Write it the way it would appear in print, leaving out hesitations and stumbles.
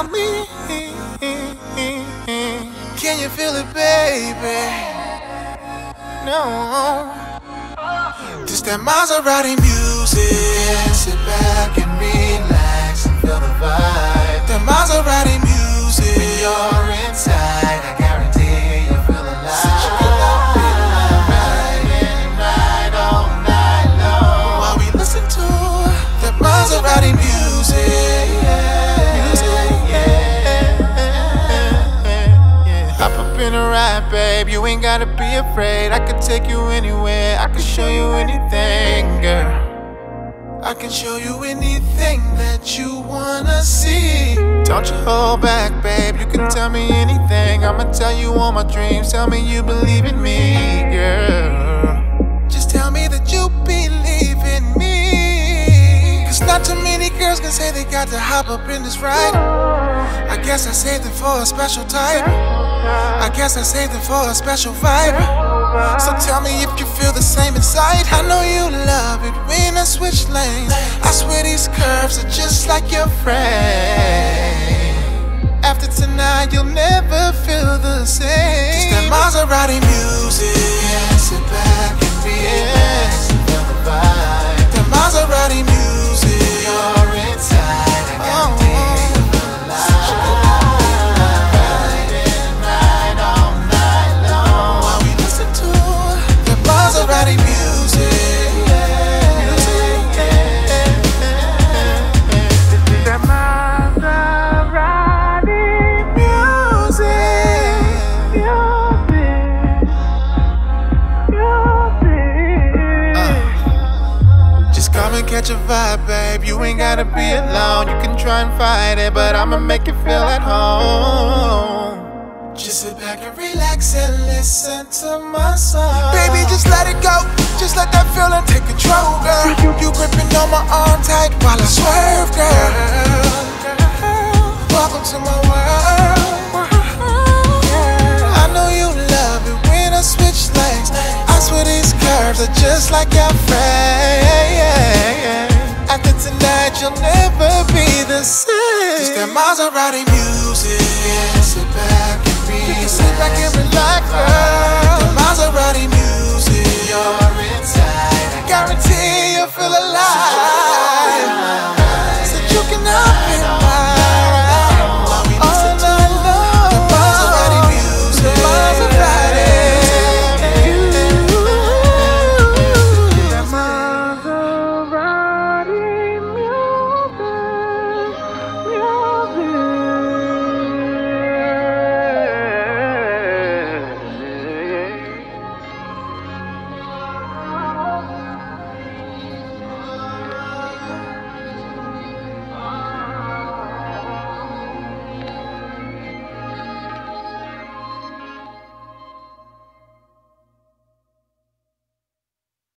about me. Can you feel it, baby? No. This that Maserati music. Sit back and relax and feel the vibe. That Maserati music. When you're inside, I guarantee you'll feel alive. So you can feel alive, right all night long. While we listen to that Maserati music. Hop up in a ride, babe. You ain't gotta be afraid. I can take you anywhere. I can show you anything, girl. I can show you anything that you wanna see. Don't you hold back, babe. You can tell me anything. I'ma tell you all my dreams. Tell me you believe in me, girl. Just tell me that you believe in me. Cause not too many girls can say they got to hop up in this ride. I guess I saved it for a special type. I guess I saved it for a special vibe. So tell me if you feel the same inside. I know you love it when I switch lanes. I swear these curves are just like your friend. After tonight you'll never feel the same. It's that Maserati music. Yeah, sit back and relax and feel the vibe. That Maserati music. You're inside, I guarantee you'll feel alive. Maserati music, that Maserati music. Just come and catch a vibe, babe. You ain't gotta be alone. You can try and fight it, but I'ma make you feel at home. Just sit back and relax and listen to my song. Baby, just let it go. Just let that feeling take control, girl. You gripping on my arm tight while I swerve, girl. Welcome to my world. I know you love it when I switch lanes. I swear these curves are just like your friend. After tonight, you'll never be the same. Just that Maserati